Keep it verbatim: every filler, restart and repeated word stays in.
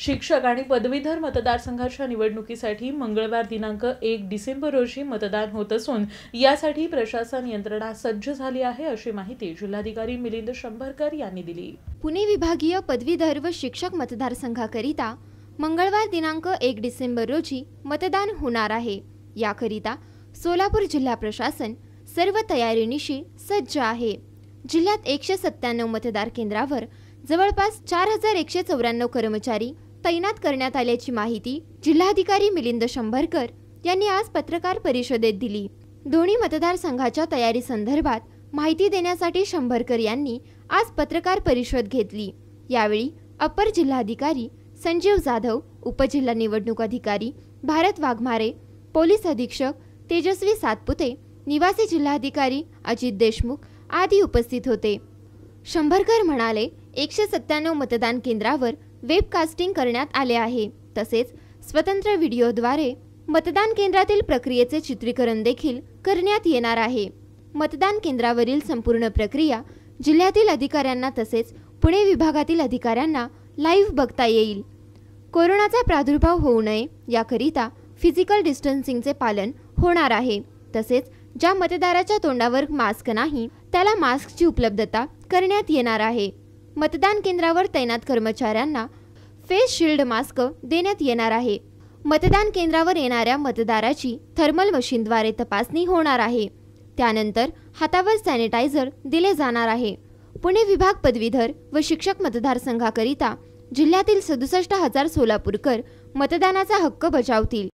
शिक्षक आणि पदवीधर मतदारसंघाच्या निवडणुकीसाठी मंगळवार दिनांक एक डिसेंबर रोजी मतदान होत असून यासाठी प्रशासन यंत्रणा सज्ज झाली आहे, अशी माहिती जिल्हाधिकारी मिलिंद शंभरकर यांनी दिली। पुणे विभागीय पदवीधर व शिक्षक मतदारसंघाकरिता मंगळवार दिनांक एक डिसेंबर रोजी मतदान होणार आहे। याकरिता सोलापूर जिल्हा प्रशासन सर्व तयारीनिशी सज्ज आहे। जिल्ह्यात एकशे सत्त्याण्णव मतदार केंद्रावर जवळपास चार हजार एकशे चौऱ्याण्णव कर्मचारी तैनात करण्यात आल्याची माहिती जिल्हाधिकारी मिलिंद शंभरकर यांनी आज पत्रकार परिषदेत दिली। दोन्ही मतदारसंघाच्या तयारी संदर्भात माहिती देण्यासाठी शंभरकर यांनी आज पत्रकार परिषद घेतली। यावेळी अपर जिल्हाधिकारी संजीव जाधव, उपजिल्हा निवडणूक अधिकारी भारत वाघमारे, पोलीस अधीक्षक तेजस्वी सातपुते, निवासी जिल्हाधिकारी अजित देशमुख आदी उपस्थित होते। शंभरकर म्हणाले, एकशे सत्त्याण्णव मतदान केंद्रावर वेबकास्टिंग करण्यात आले आहे। तसेच स्वतंत्र व्हिडिओद्वारे मतदान केंद्रातील प्रक्रियेचे चित्रीकरण देखील करण्यात येणार आहे। मतदान केंद्रावरील संपूर्ण प्रक्रिया जिल्ह्यातील अधिकाऱ्यांना तसेच पुणे विभागातील अधिकाऱ्यांना लाईव्ह बघता येईल। कोरोनाचा प्रादुर्भाव होऊ नये याकरिता फिजिकल डिस्टन्सिंगचे पालन होणार आहे। तसेच ज्या मतदाराच्या तोंडावर मास्क नाही त्याला मास्कची उपलब्धता करण्यात येणार आहे। मतदान केंद्रावर तैनात कर्मचाऱ्यांना फेस शिल्ड मास्क देण्यात येणार आहे। मतदान केंद्रावर येणाऱ्या मतदाराची थर्मल मशीनद्वारे तपासणी होणार आहे। त्यानंतर हातावर सॅनिटायझर दिले जाणार आहे। पुणे विभाग पदवीधर व शिक्षक मतदारसंघाकरिता जिल्ह्यातील सदुसष्ट हजार सोलापूरकर मतदानाचा हक्क बजावतील।